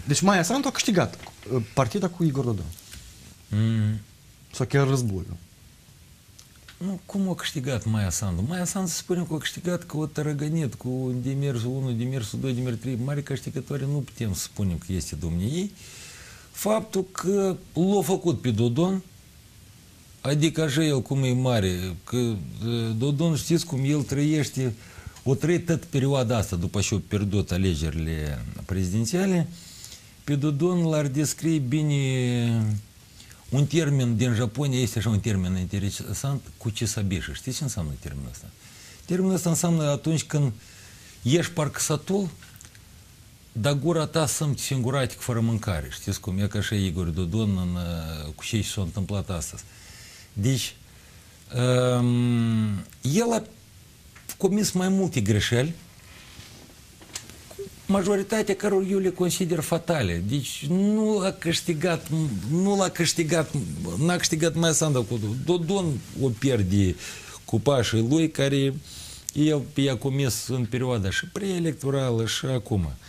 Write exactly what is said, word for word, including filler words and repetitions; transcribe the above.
Deci Maia Sandu a câștigat partida cu Igor Dodon. Mm. Sau chiar războiul. Nu, cum a câștigat Maia Sandu? Maia Sandu, să spunem că a câștigat că o tărăgănit cu demersul unu, demersul doi, demersul trei. Mari câștigătoare nu putem să spunem că este domnii ei. Faptul că l-a făcut pe Dodon, adică așa el cum e mare, că Dodon știți cum el trăiește, o trăit tot perioada asta, după ce a pierdut alegerile prezidențiale, pe Dodon l-ar descrie bine un termen din Japonia, este așa un termen interesant, kuchisabishi. Știți ce înseamnă termenul ăsta? Termenul ăsta înseamnă atunci când ești parcă satul, dar gura ta simți singuratic fără mâncare. Știți cum e ca și Igor Dodon în, cu cei ce s-a întâmplat astăzi. Deci, um, el a comis mai multe greșeli, majoritatea cărora eu le consider fatale. Deci nu a câștigat, nu l-a câștigat, n-a câștigat Maia Sandu cu Dodon, o pierde cu pașii lui, care el i-a comis în perioada și preelectorală și acum.